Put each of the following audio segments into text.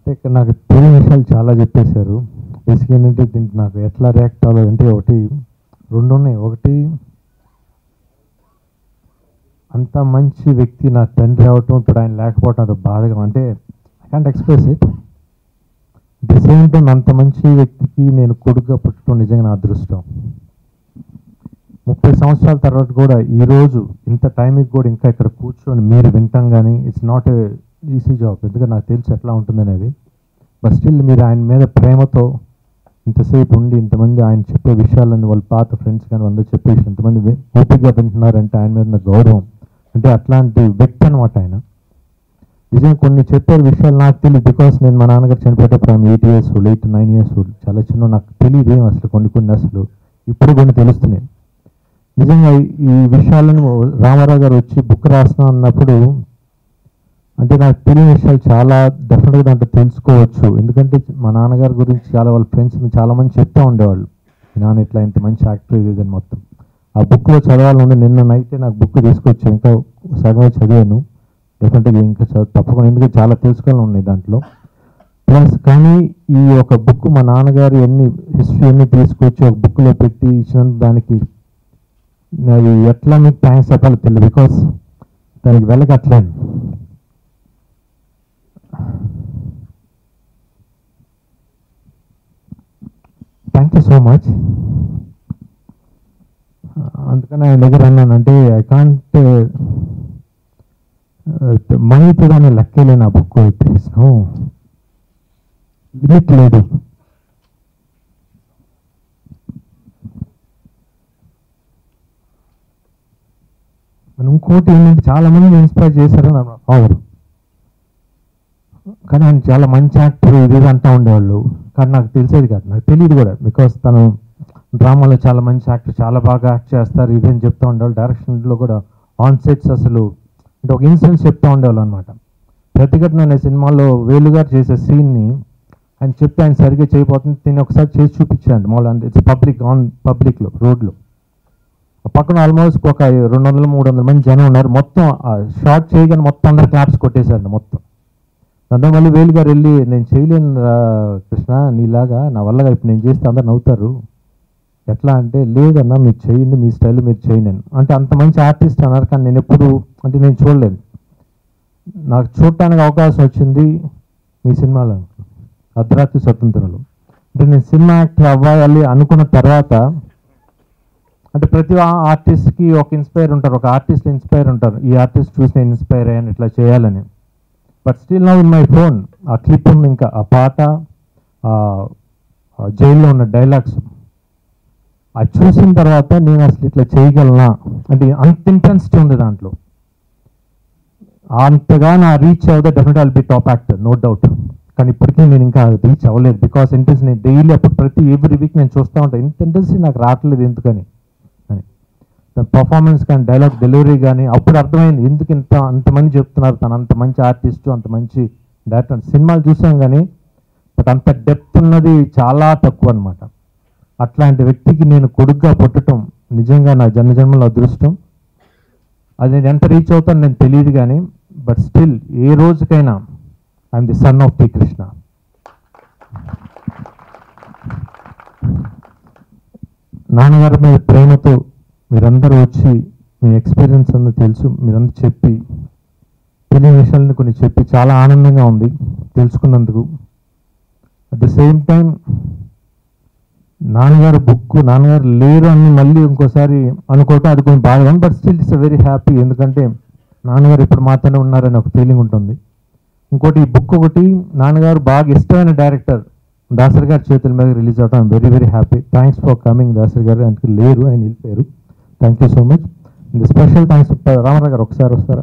అంటే ఇక్కడ నాకు తెలియని విషయాలు చాలా చెప్పేశారు. బేసిక్గా ఏంటంటే దీనికి నాకు ఎట్లా రియాక్ట్ అవ్వాలంటే రెండు ఉన్నాయి. ఒకటి, అంత మంచి వ్యక్తి నా తండ్రి అవటం, ఇప్పుడు ఆయన లేకపోవటం అది బాధగా, అంటే I can't express it. The same time అంత మంచి వ్యక్తికి నేను కొడుకుగా పుట్టడం నిజంగా నా అదృష్టం. 30 సంవత్సరాల తర్వాత కూడా ఈరోజు ఇంత టైంకి కూడా ఇంకా ఇక్కడ కూర్చొని మీరు వింటాం కానీ it's not a easy job. ఎందుకంటే నాకు తెలిసి ఎట్లా ఉంటుందనేది. బట్ స్టిల్ మీరు ఆయన మీద ప్రేమతో ఇంతసేపు ఉండి ఇంతమంది ఆయన చెప్పే విషయాలని వాళ్ళ పాత ఫ్రెండ్స్ కానీ అందరూ చెప్పేసి ఇంతమంది ఓపికగా వింటున్నారంటే ఆయన మీద ఉన్న గౌరవం, అంటే అట్లాంటి వ్యక్తి అనమాట ఆయన. నిజంగా కొన్ని చెప్పే విషయాలు నాకు తెలియదు. బికాస్ నేను మా నాన్నగారు చనిపోయేటప్పుడు ఆమె 8 years old, 8 to 9 years old, చాలా చిన్న, నాకు తెలియదు ఏం అసలు కొన్ని అసలు ఇప్పుడు కొన్ని తెలుస్తున్నాయి. నిజంగా ఈ విషయాలను రామారావు గారు వచ్చి బుక్ రాస్తున్నా అన్నప్పుడు అంటే నాకు తెలియని విషయాలు చాలా డెఫినెట్గా దాంట్లో తెలుసుకోవచ్చు. ఎందుకంటే మా నాన్నగారి గురించి చాలా వాళ్ళ ఫ్రెండ్స్ చాలామంది చెప్తూ ఉండేవాళ్ళు, మీ నాన్న ఇట్లా ఇంత మంచి యాక్టర్ ఇది అని. మొత్తం ఆ బుక్లో చదవాలని నిన్న నైటే నాకు బుక్ తీసుకొచ్చాను, ఇంకా సగమే చదివాను. డెఫినెట్గా ఇంకా తప్పకుండా, ఎందుకంటే చాలా తెలుసుకోవాలని ఉన్నాయి దాంట్లో. ప్లస్ కానీ ఈ ఒక బుక్ మా నాన్నగారు హిస్టరీ అన్ని తీసుకొచ్చి ఒక బుక్లో పెట్టి ఇచ్చినందుకు దానికి అది ఎట్లా మీకు థ్యాంక్స్ చెప్పాలో తెలియదు. బికాస్ దానికి వెళ్ళగట్లేను. Thank you so much. అందుకని ఆయన దగ్గర అన్నాను, అంటే ఐ కాంట్ మనీతో కానీ లెక్కలేను. ఆ బుక్ లిమిట్ లేదు. ఇంకోటి ఏంటంటే చాలా మంది ఇన్స్పైర్ చేశారని నా ఫాదర్. కానీ ఆయన చాలా మంచి యాక్టర్ ఇది అంటూ ఉండేవాళ్ళు, కానీ నాకు తెలిసేది కాదు, నాకు తెలియదు కూడా. బికాస్ తను డ్రామాలో చాలా మంచి యాక్టర్, చాలా బాగా యాక్ట్ చేస్తారు ఇది అని చెప్తూ ఉండేవాళ్ళు. డైరెక్షన్లో కూడా ఆన్ సెట్స్ అసలు అంటే ఒక ఇన్సిడెంట్స్ చెప్తూ ఉండేవాళ్ళు అనమాట. ప్రతిఘటన అనే సినిమాలో వేలుగారు చేసే సీన్ని ఆయన చెప్తే ఆయన సరిగ్గా చేయబోతుంది, దీన్ని ఒకసారి చేసి చూపించాడు. మామూలు అంటే ఇట్స్ పబ్లిక్లో రోడ్లో పక్కన ఆల్మోస్ట్ ఒక 200-300 మంది జనం ఉన్నారు. మొత్తం షార్ట్ చేయగానే మొత్తం అందరు క్లాప్స్ కొట్టేశారండి మొత్తం. దాంతో మళ్ళీ వేలుగారు వెళ్ళి, నేను చేయలేను కృష్ణ నీలాగా, నా వల్లగా ఇప్పుడు నేను చేస్తే అందరు నవ్వుతారు, ఎట్లా అంటే, లేదన్నా మీరు చేయండి, మీ స్టైల్ మీరు చేయండి అంటే అంత మంచి ఆర్టిస్ట్ అన్నారు. కానీ నేను ఎప్పుడు అంటే నేను చూడలేదు. నాకు చూడటానికి అవకాశం వచ్చింది మీ సినిమాలో, అర్ధరాత్రి స్వతంత్రంలో. అంటే నేను సినిమా యాక్టర్ అవ్వాలి అనుకున్న తర్వాత, అంటే ప్రతి ఆర్టిస్ట్కి ఒక ఇన్స్పైర్ ఉంటారు, ఒక ఆర్టిస్ట్ ఇన్స్పైర్ ఉంటారు. ఈ ఆర్టిస్ట్ చూసి నేను ఇన్స్పైర్ అయ్యాను ఇట్లా చేయాలని. But still now in my phone ఆ క్లిప్ ఉంది, ఇంకా ఆ పాట, జైల్లో ఉన్న డైలాగ్స్ అది చూసిన తర్వాత నేను అసలు ఇట్లా చేయగలనా అంటే అంత ఇంటెన్సిటీ ఉంది దాంట్లో. అంతగా నా రీచ్ అవుతే definite I'll be top actor, no doubt. కానీ ఇప్పటికీ నేను ఇంకా రీచ్ అవ్వలేదు. బికాస్ ఇంట్రెస్ట్ నేను డైలీ అప్పుడు ఎవ్రీ వీక్ నేను చూస్తూ ఉంటాను, ఇంత ఇంట్రెస్ట్ నాకు రావట్లేదు ఎందుకని అని. పర్ఫార్మెన్స్ కానీ డైలాగ్ డెలివరీ కానీ అప్పుడు అర్థమైంది ఎందుకు అంతమంది చెప్తున్నారు తను అంత మంచి ఆర్టిస్టు, అంత మంచి డైరెక్టర్. సినిమాలు చూసాం కానీ బట్ అంత డెప్త్ ఉన్నది చాలా తక్కువ అనమాట. అట్లాంటి వ్యక్తికి నేను కొడుకుగా పుట్టడం నిజంగా నా జన్మజన్మల అదృష్టం. అది నేను ఎంత రీచ్ అవుతాను నేను తెలియదు కానీ, బట్ స్టిల్ ఏ రోజుకైనా I'm the son of T Krishna. నాన్నగారి మీద ప్రేమతో మీరందరూ వచ్చి మీ ఎక్స్పీరియన్స్ అంతా తెలుసు, మీరందరూ చెప్పి తెలియని విషయాలను కొన్ని చెప్పి చాలా ఆనందంగా ఉంది తెలుసుకున్నందుకు. అట్ ద సేమ్ టైం నాన్నగారు బుక్, నాన్నగారు లేరు అని మళ్ళీ ఇంకోసారి అనుకోవటం అది కొంచెం బాగా, but still it's very happy. ఎందుకంటే నాన్నగారు ఇప్పుడు మాతోనే ఉన్నారని ఒక ఫీలింగ్ ఉంటుంది. ఇంకోటి ఈ బుక్ ఒకటి నాన్నగారు బాగా ఇష్టమైన డైరెక్టర్ దాసరి గారి చేతుల మీద రిలీజ్ అవడం I'm very very happy. Thanks for coming Dasari garu. అందుకే లేరు, ఆయన వెళ్ళిపోయారు. Thank you so much. Special thanks Ramarao garu, ఒకసారి వస్తారా?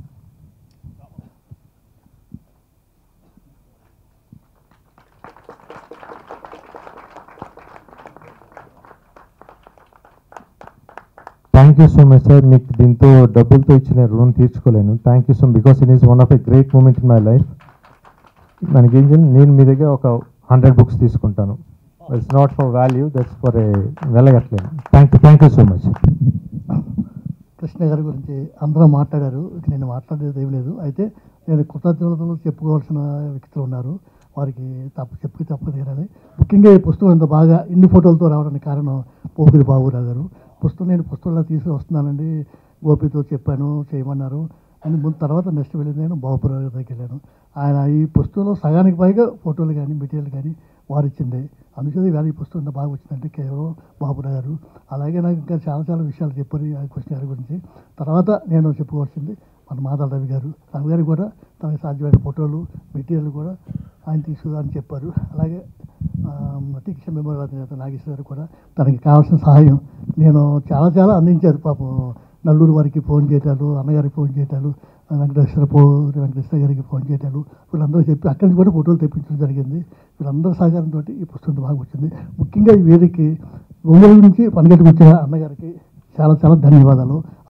Thank you so much sir. మీకు దీంతో డబ్బులతో ఇచ్చిన రుణం తీర్చుకోలేను. Thank you so much because it is one of a great moment in my life. మనకి ఏం చేయాలి, నేను మీ దగ్గర ఒక 100 books తీసుకుంటాను. It's not for value, that's for a వెళ్ళగట్లేదు. Thank you so much. Krishna garu గురించి అందరూ మాట్లాడారు, నేను మాట్లాడేది ఏం లేదు. అయితే నేను కృతజ్ఞతలు చెప్పుకోవాల్సిన వ్యక్తులు ఉన్నారు. వారికి తప్పక తీరాలి. ముఖ్యంగా ఈ పుస్తకం ఇంత బాగా ఇన్ని ఫోటోలతో రావడానికి కారణం పోకిరి బాబురావు గారు. నేను పుస్తకంలో తీసుకుని వస్తున్నానండి, గోపితో చెప్పాను చేయమన్నారు అని ముందు. తర్వాత నెక్స్ట్ వెళ్ళింది నేను బాబురావు గారి దగ్గరికి వెళ్ళాను. ఆయన ఈ పుస్తకంలో సగానికి పైగా ఫోటోలు కానీ మెటీరియల్ కానీ వారు ఇచ్చింది. అందుచేత వేళ ఈ పుస్తకం ఇంత బాగా వచ్చిందంటే కేవలం బాబురావు గారు. అలాగే నాకు ఇంకా చాలా చాలా విషయాలు చెప్పారు ఆ కృష్ణ గారి గురించి. తర్వాత నేను చెప్పుకోవాల్సింది మన మాధవ రవి గారు కూడా తనకు సాధ్యమైన ఫోటోలు మెటీరియల్ కూడా ఆయన తీసుకుని చెప్పారు. అలాగే టీచర్ మెమోరియల్ నాగేశ్వర గారు కూడా తనకి కావాల్సిన సహాయం నేను చాలా అందించారు. పాపం నల్లూరు వారికి ఫోన్ చేయటాలు, అన్నగారికి ఫోన్ చేయటాలు, వెంకటేశ్వర గారికి ఫోన్ చేయటాలు, వీళ్ళందరూ చెప్పి అక్కడి నుంచి కూడా ఫోటోలు తెప్పించడం జరిగింది. వీళ్ళందరూ సహకారంతో ఈ పుస్తకం బాగా వచ్చింది. ముఖ్యంగా ఈ వేదికకి ఒంగోలు నుంచి పనిగట్టుకు వచ్చిన అన్నగారికి చాలా ధన్యవాదాలు.